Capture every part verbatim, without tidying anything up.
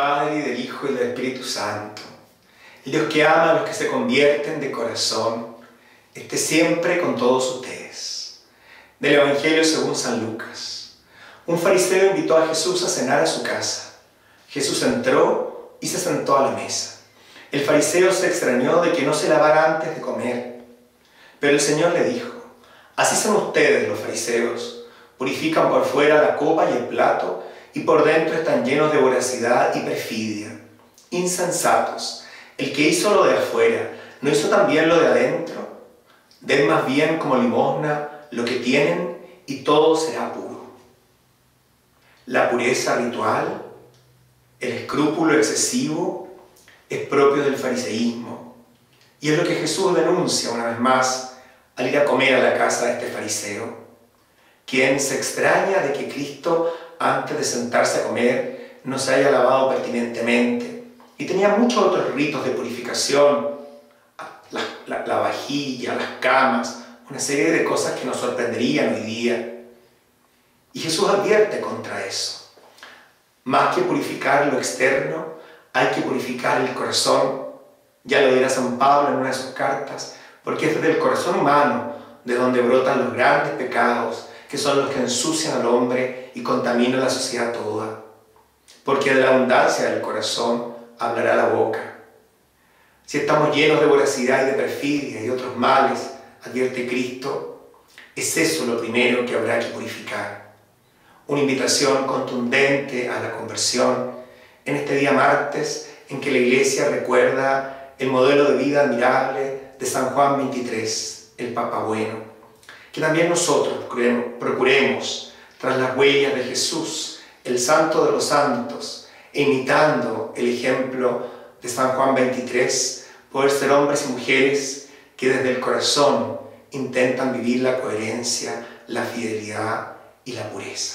Padre, y del Hijo, y del Espíritu Santo. El Dios que ama a los que se convierten de corazón, esté siempre con todos ustedes. Del Evangelio según San Lucas. Un fariseo invitó a Jesús a cenar a su casa. Jesús entró y se sentó a la mesa. El fariseo se extrañó de que no se lavara antes de comer. Pero el Señor le dijo: así son ustedes los fariseos, purifican por fuera la copa y el plato, y por dentro están llenos de voracidad y perfidia. Insensatos, el que hizo lo de afuera, ¿no hizo también lo de adentro? Den más bien como limosna lo que tienen, y todo será puro. La pureza ritual, el escrúpulo excesivo, es propio del fariseísmo, y es lo que Jesús denuncia una vez más al ir a comer a la casa de este fariseo, quien se extraña de que Cristo, antes de sentarse a comer, no se haya lavado pertinentemente, y tenía muchos otros ritos de purificación, la, la, la vajilla, las camas, una serie de cosas que nos sorprenderían hoy día. Y Jesús advierte contra eso. Más que purificar lo externo, hay que purificar el corazón. Ya lo dirá San Pablo en una de sus cartas, porque es desde el corazón humano de donde brotan los grandes pecados, que son los que ensucian al hombre y contaminan la sociedad toda. Porque de la abundancia del corazón hablará la boca. Si estamos llenos de voracidad y de perfidia y otros males, advierte Cristo, es eso lo primero que habrá que purificar. Una invitación contundente a la conversión en este día martes en que la Iglesia recuerda el modelo de vida admirable de San Juan veintitrés, el Papa Bueno. Que también nosotros procuremos, tras las huellas de Jesús, el Santo de los Santos, e imitando el ejemplo de San Juan veintitrés, poder ser hombres y mujeres que desde el corazón intentan vivir la coherencia, la fidelidad y la pureza.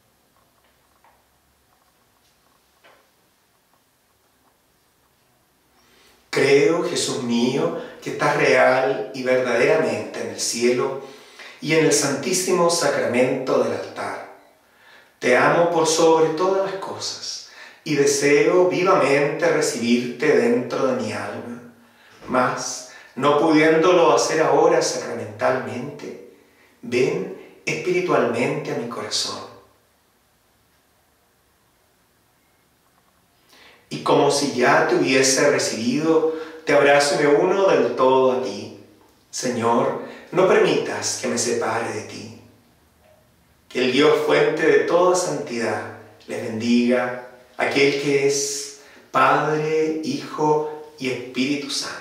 Creo, Jesús mío, que estás real y verdaderamente en el cielo y en el santísimo sacramento del altar. Te amo por sobre todas las cosas y deseo vivamente recibirte dentro de mi alma. Mas, no pudiéndolo hacer ahora sacramentalmente, ven espiritualmente a mi corazón. Y como si ya te hubiese recibido, te abrazo y me uno del todo a ti. Señor, no permitas que me separe de ti. Que el Dios fuente de toda santidad les bendiga, aquel que es Padre, Hijo y Espíritu Santo.